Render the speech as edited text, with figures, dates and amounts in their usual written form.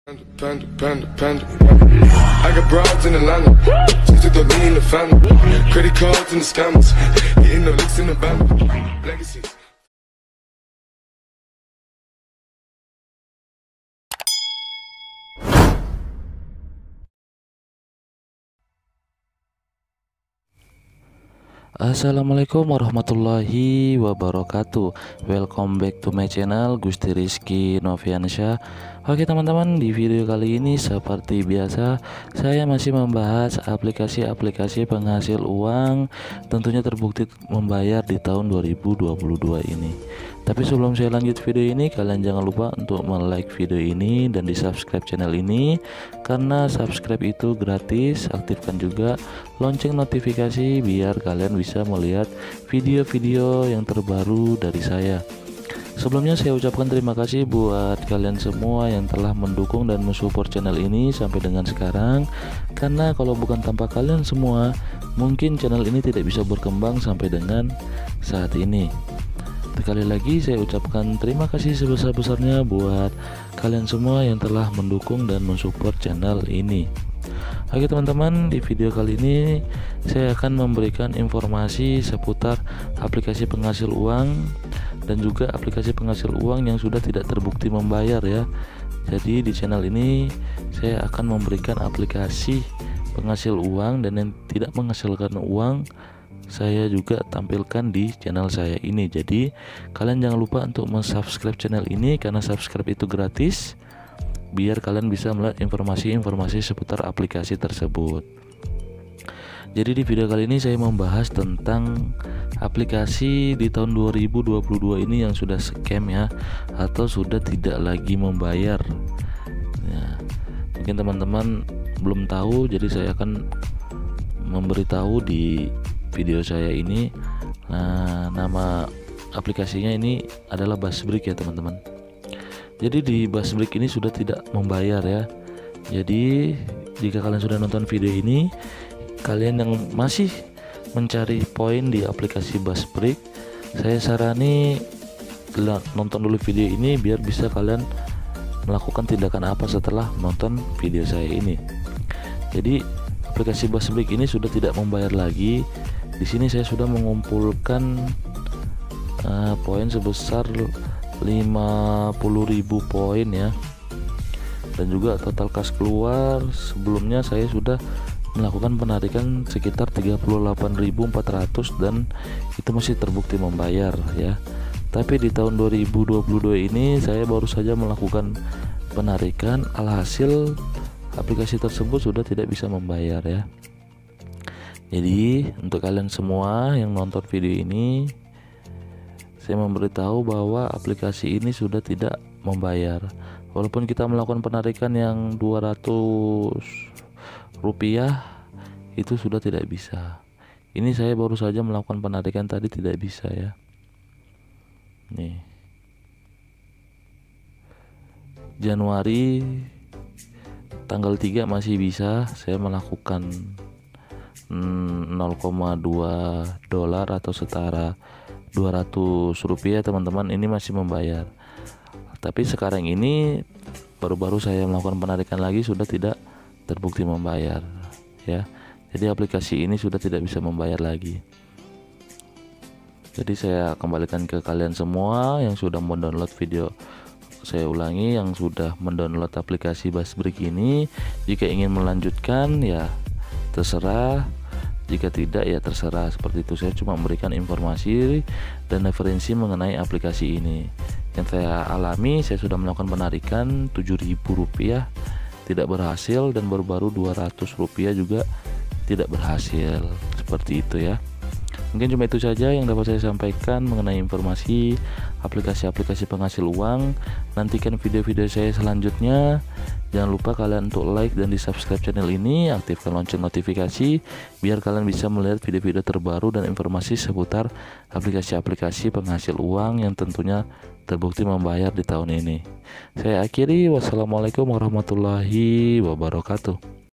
Panda. I got broads in Atlanta, just to me in the family. Credit cards and the scammers, getting the licks in the band. Legacies. Assalamualaikum warahmatullahi wabarakatuh. Welcome back to my channel Gusti Rizky Noviansyah. Oke teman-teman, di video kali ini seperti biasa saya masih membahas aplikasi-aplikasi penghasil uang tentunya terbukti membayar di tahun 2022 ini. Tapi sebelum saya lanjut video ini, kalian jangan lupa untuk like video ini dan di subscribe channel ini, karena subscribe itu gratis. Aktifkan juga lonceng notifikasi biar kalian bisa melihat video-video yang terbaru dari saya. Sebelumnya saya ucapkan terima kasih buat kalian semua yang telah mendukung dan mensupport channel ini sampai dengan sekarang, karena kalau bukan tanpa kalian semua mungkin channel ini tidak bisa berkembang sampai dengan saat ini. Sekali lagi saya ucapkan terima kasih sebesar-besarnya buat kalian semua yang telah mendukung dan mensupport channel ini. Oke teman-teman, di video kali ini saya akan memberikan informasi seputar aplikasi penghasil uang dan juga aplikasi penghasil uang yang sudah tidak terbukti membayar ya. Jadi di channel ini saya akan memberikan aplikasi penghasil uang dan yang tidak menghasilkan uang saya juga tampilkan di channel saya ini. Jadi kalian jangan lupa untuk subscribe channel ini, karena subscribe itu gratis, biar kalian bisa melihat informasi-informasi seputar aplikasi tersebut. Jadi di video kali ini saya membahas tentang aplikasi di tahun 2022 ini yang sudah scam ya, atau sudah tidak lagi membayar ya. Mungkin teman-teman belum tahu, jadi saya akan memberitahu di video saya ini. Nah, nama aplikasinya ini adalah Buzzbrick ya teman-teman. Jadi di Buzzbrick ini sudah tidak membayar ya. Jadi jika kalian sudah nonton video ini, kalian yang masih mencari poin di aplikasi Buzzbrick, saya sarani nonton dulu video ini biar bisa kalian melakukan tindakan apa setelah nonton video saya ini. Jadi aplikasi Buzzbrick ini sudah tidak membayar lagi. Di sini saya sudah mengumpulkan poin sebesar 50.000 poin ya, dan juga total kas keluar sebelumnya saya sudah melakukan penarikan sekitar 38.400 dan itu masih terbukti membayar ya. Tapi di tahun 2022 ini saya baru saja melakukan penarikan, alhasil aplikasi tersebut sudah tidak bisa membayar ya. Jadi untuk kalian semua yang nonton video ini, saya memberitahu bahwa aplikasi ini sudah tidak membayar. Walaupun kita melakukan penarikan yang 200 rupiah, itu sudah tidak bisa. Ini saya baru saja melakukan penarikan tadi, tidak bisa ya. Nih, Januari tanggal 3 masih bisa saya melakukan 0,2 dolar atau setara 200 rupiah teman-teman, ini masih membayar. Tapi sekarang ini baru-baru saya melakukan penarikan lagi sudah tidak terbukti membayar ya. Jadi aplikasi ini sudah tidak bisa membayar lagi. Jadi saya kembalikan ke kalian semua yang sudah mendownload video. Saya ulangi, yang sudah mendownload aplikasi Buzzbrick ini, jika ingin melanjutkan ya terserah, jika tidak ya terserah. Seperti itu, saya cuma memberikan informasi dan referensi mengenai aplikasi ini. Yang saya alami, saya sudah melakukan penarikan 7.000 rupiah tidak berhasil, dan baru-baru 200 rupiah juga tidak berhasil. Seperti itu ya. Mungkin cuma itu saja yang dapat saya sampaikan mengenai informasi aplikasi-aplikasi penghasil uang. Nantikan video-video saya selanjutnya. Jangan lupa kalian untuk like dan di subscribe channel ini, aktifkan lonceng notifikasi biar kalian bisa melihat video-video terbaru dan informasi seputar aplikasi-aplikasi penghasil uang yang tentunya terbukti membayar di tahun ini. Saya akhiri, wassalamualaikum warahmatullahi wabarakatuh.